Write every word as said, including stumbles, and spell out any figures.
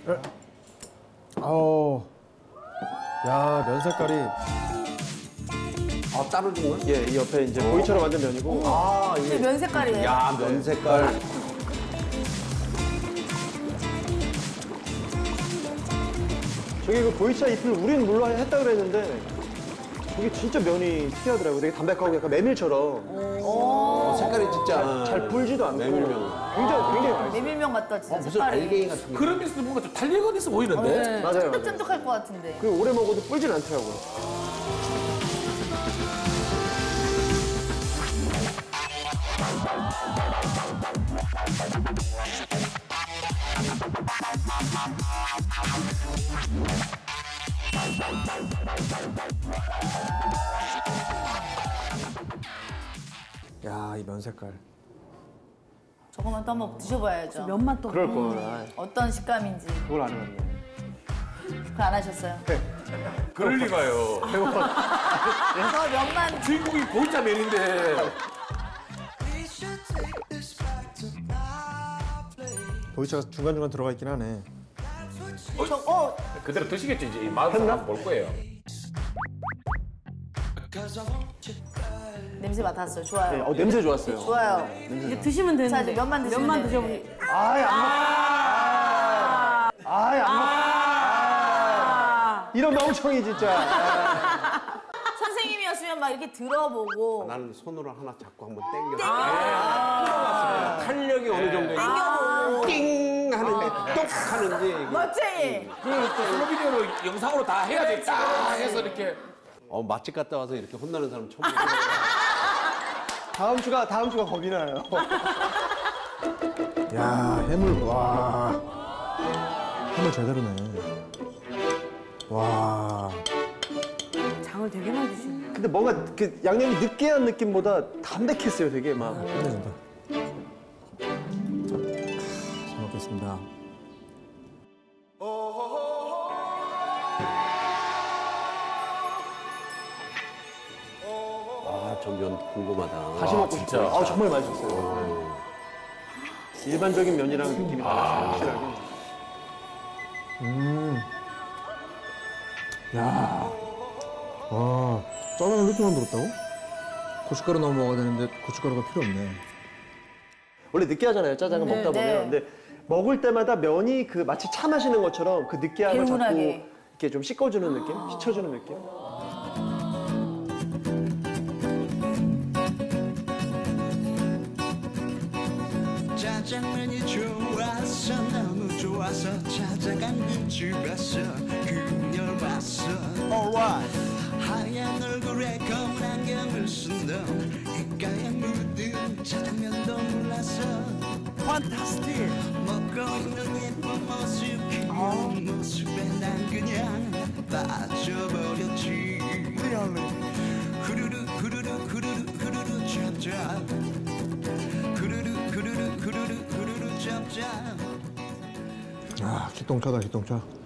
아우. 야, 면 색깔이. 아, 따로 준 거야? 예, 이 옆에 이제 보이처럼 만든 면이고. 아, 이게 이게. 면 색깔이에요. 야, 면 색깔. 저기 그 보이차 잎을 우린 물론 했다 그랬는데 저게 진짜 면이 특이하더라고요. 되게 담백하고 약간 메밀처럼 어, 색깔이 진짜. 잘 불지도 않고 메밀면. 굉장히 굉장히 맛있어요. 메밀면 같다 진짜 어, 무슨 색깔이. 알갱이 같은 게. 그런 면에서 뭔가 좀 탄력은 있어 보이는데? 네. 맞아요, 맞아요. 쫀득쫀득할 것 같은데. 그 오래 먹어도 불진 않더라고요. 야, 이 면 색깔. 저거만 또 한번 드셔봐야죠. 면만 또. 그럴 걸. 어떤 식감인지. 그걸 안 해봤네. 그거 안 하셨어요? 그럴 리가요. 저 면만 주인공이 보이자 면인데. 보이차가 중간중간 들어가 있긴 하네. 저, 어, 그대로 드시겠죠, 이제. 이 맛을 한번 볼 거예요. 냄새 맡았어요. 네, 좋아요. 어, 냄새 좋았어요. 좋아요. 이제 드시면 되는데. 자, 이제 면만 드시면 면만 되는데. 드셔보세요. 아이, 안 먹. 아이, 안 먹. 이런 멍청이 진짜. 선생님이었으면 막 이렇게 들어보고 나는 손으로 하나 잡고 한번 땡겨. 아, 탄력이 어느 정도 땡겨보고 띵 하는데 똑 하는지. 이게. 멋쟁이. 그, 그 비디오로 영상으로 다 해야지. 딱 해서 이렇게. 어, 맛집 갔다 와서 이렇게 혼나는 사람 처음 봤어요. 다음 주가 다음 주가 겁이 나요. 야, 해물, 와. 해물 제대로네. 와. 장을 되게 많이 드시네. 근데 뭔가 그 양념이 느끼한 느낌보다 담백했어요, 되게 막. 끝내준다. 잘 먹겠습니다. 아, 저 면 궁금하다. 다시 먹고 싶어요. 아, 정말 맛있었어요. 일반적인 면이랑 느낌이 달라요, 확실하게. 음. 야. 와. 짜장을 이렇게 만들었다고? 고춧가루 넣어 먹어야 되는데 고춧가루가 필요 없네. 원래 느끼하잖아요, 짜장을 네, 먹다 보면. 네. 근데 먹을 때마다 면이 그 마치 차 마시는 것처럼 그 느끼함을 자꾸 개운하게. 이렇게 좀 씻어주는 느낌? 씻어주는 느낌? 짜장면이 좋아서 너무 좋아서 찾아간 그 집에서 그녀를 봤어. Alright. 하얀 얼굴에 검은 안경을 쓴 너 입가에 묻은 짜장면도 몰랐어. Fantastic. 먹고 있는 예쁜 모습 귀여운 모습에 난 그냥 빠져버렸지. 후루루 후루루 후루루 후루루 짭짭 후루루 후루루 후루루 후루루 짭짭. 아, 기똥차다, 기똥차.